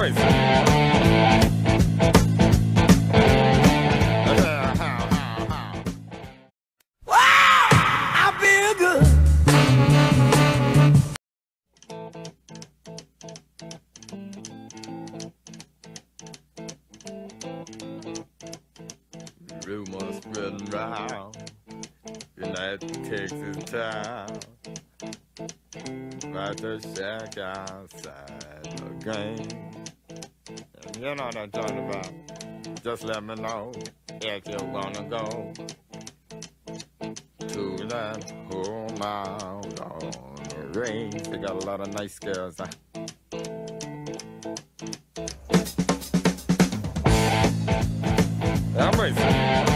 I feel good. Rumors spreading round United Texas town about the shack outside the game. And you know what I'm talking about. Just let me know if you wanna go to that home out on the range. They got a lot of nice girls. I'm racing.